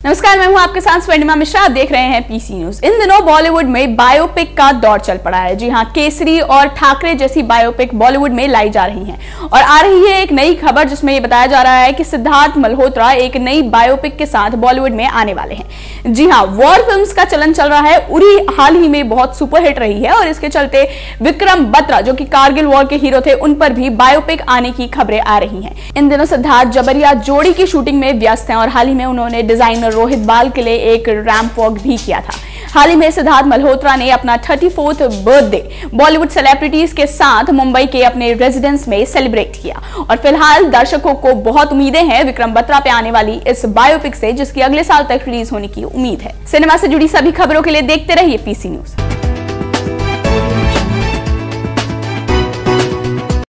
नमस्कार, मैं हूं आपके साथ स्वर्णिमा मिश्रा। आप देख रहे हैं पीसी न्यूज। इन दिनों बॉलीवुड में बायोपिक का दौर चल पड़ा है। जी हां, केसरी और ठाकरे जैसी बायोपिक बॉलीवुड में लाई जा रही हैं और आ रही है एक नई खबर जिसमें यह बताया जा रहा है कि सिद्धार्थ मल्होत्रा एक नई बायोपिक के साथ बॉलीवुड में आने वाले हैं। जी हां, वॉर फिल्म्स का चलन चल रहा है। उरी हाल ही में बहुत सुपरहिट रही है और इसके चलते विक्रम बत्रा, जो कि कारगिल वॉर के हीरो थे, उन पर भी बायोपिक आने की खबरें आ रही हैं। इन दिनों सिद्धार्थ जबरिया जोड़ी की शूटिंग में व्यस्त हैं और हाल ही में उन्होंने डिजाइनर रोहित बाल के लिए एक रैंप वॉक भी किया था। हाल ही में सिद्धार्थ मल्होत्रा ने अपना 34th बर्थडे बॉलीवुड सेलिब्रिटीज के साथ मुंबई के अपने रेजिडेंस में सेलिब्रेट किया और फिलहाल दर्शकों को बहुत उम्मीदें हैं विक्रम बत्रा पे आने वाली इस बायोपिक से, जिसकी अगले साल तक रिलीज होने की उम्मीद है। सिनेमा से जुड़ी सभी खबरों के लिए देखते रहिए पीसी न्यूज।